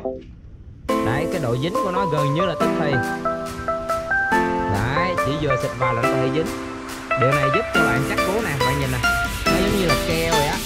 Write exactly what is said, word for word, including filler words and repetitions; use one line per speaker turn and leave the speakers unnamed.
Đấy, cái độ dính của nó gần như là tức thì. Đấy, chỉ vừa xịt vào là nó có thể dính. Điều này giúp cho bạn chắc cú nè, bạn nhìn nè, nó giống như là keo vậy á.